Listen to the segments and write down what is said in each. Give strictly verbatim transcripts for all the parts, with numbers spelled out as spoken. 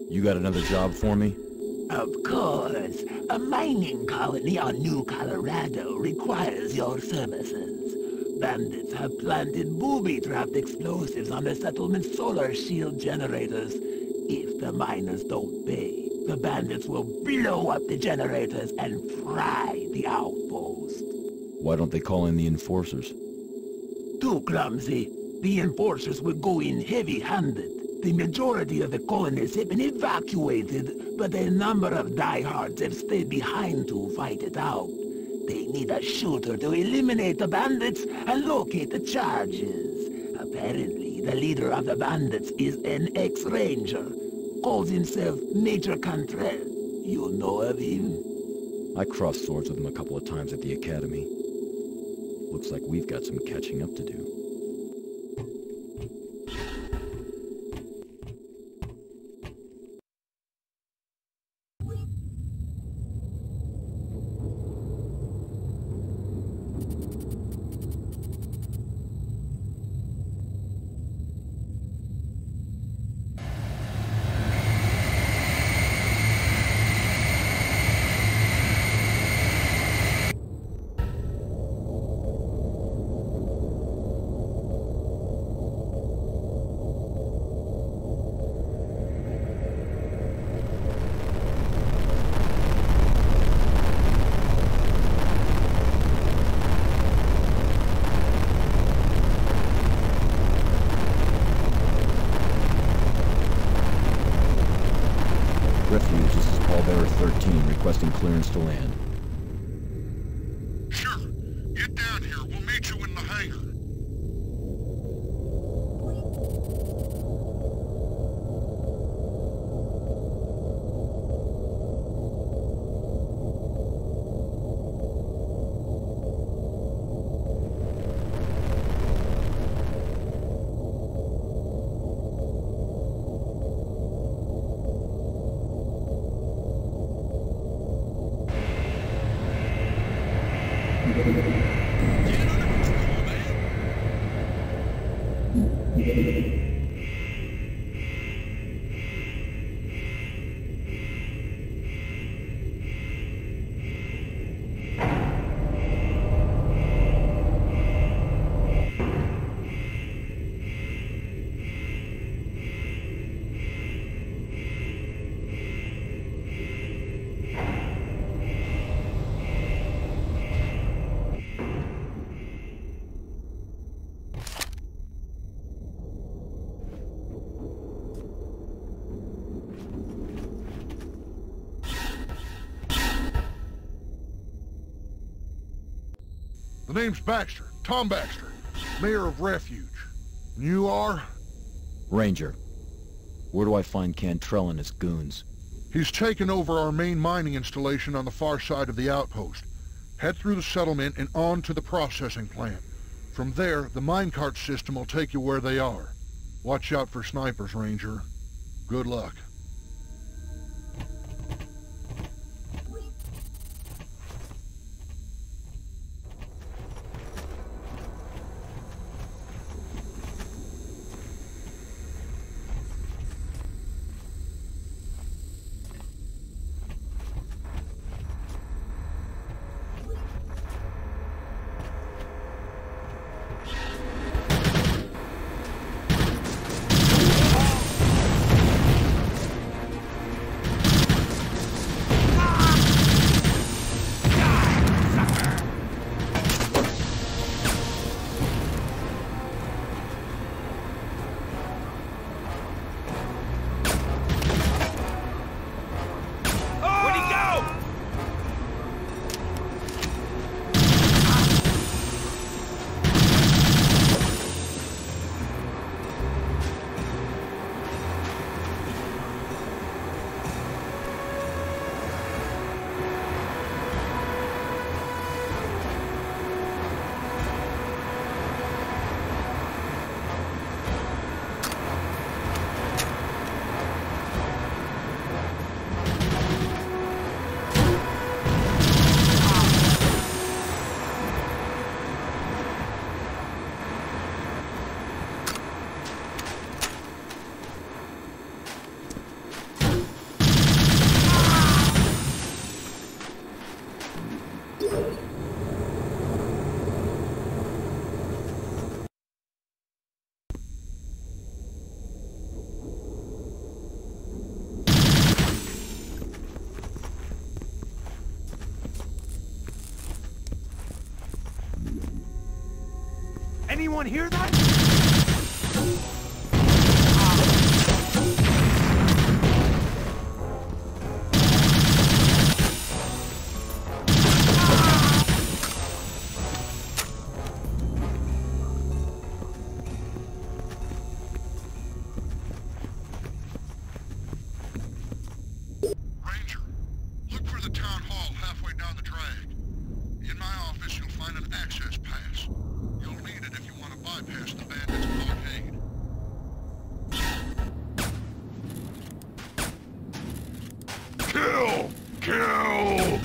You got another job for me? Of course. A mining colony on New Colorado requires your services. Bandits have planted booby-trapped explosives on the settlement's solar shield generators. If the miners don't pay, the bandits will blow up the generators and fry the outpost. Why don't they call in the enforcers? Too clumsy. The enforcers will go in heavy-handed. The majority of the colonists have been evacuated, but a number of diehards have stayed behind to fight it out. They need a shooter to eliminate the bandits and locate the charges. Apparently, the leader of the bandits is an ex-ranger. Calls himself Major Cantrell. You know of him? I crossed swords with him a couple of times at the academy. Looks like we've got some catching up to do. Refuge, this is Pallbearer thirteen, requesting clearance to land. Sure. Get down here. We'll meet you in the hangar. The name's Baxter. Tom Baxter. Mayor of Refuge. And you are? Ranger. Where do I find Cantrell and his goons? He's taken over our main mining installation on the far side of the outpost. Head through the settlement and on to the processing plant. From there, the minecart system will take you where they are. Watch out for snipers, Ranger. Good luck. anyone hear that? Ranger, look for the town hall halfway down the drag. In my office, you'll find an access pass. You'll need it if you want to bypass the bandits' blockade. Kill! Kill!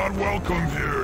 not welcome here.